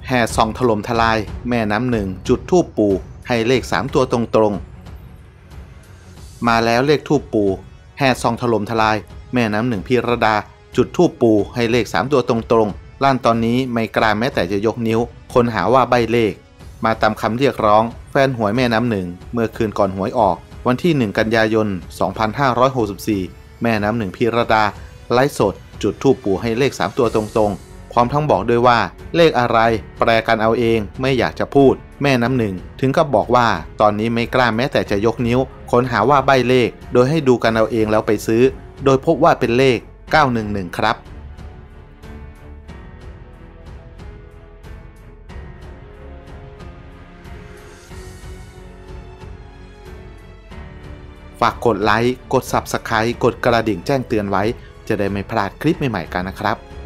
แห่ส่องถล่มทลายแม่น้ำหนึ่งจุดธูปปู่ให้เลข3ตัวตรงๆมาแล้วเลขธูปปู่แห่ส่องถล่มทลายแม่น้ำหนึ่งพิรดาจุดธูปปู่ให้เลข3ตัวตรงๆลั่นตอนนี้ไม่กล้าแม้แต่จะยกนิ้วคนหาว่าใบ้เลขมาตามคำเรียกร้องแฟนหวยแม่น้ำหนึ่งเมื่อคืนก่อนหวยออกวันที่1 กันยายน 2564แม่น้ำหนึ่งพิรดาไลฟ์สดจุดธูปปู่ให้เลข3ตัวตรงๆพร้อมทั้งบอกด้วยว่าเลขอะไรแปลกันเอาเองไม่อยากจะพูดแม่น้ำหนึ่งถึงกับบอกว่าตอนนี้ไม่กล้าแม้แต่จะยกนิ้วค้นหาว่าใบ้เลขโดยให้ดูกันเอาเองแล้วไปซื้อโดยพบว่าเป็นเลข911ครับฝากกดไลค์กด Subscribe กดกระดิ่งแจ้งเตือนไว้จะได้ไม่พลาดคลิปใหม่ๆกันนะครับ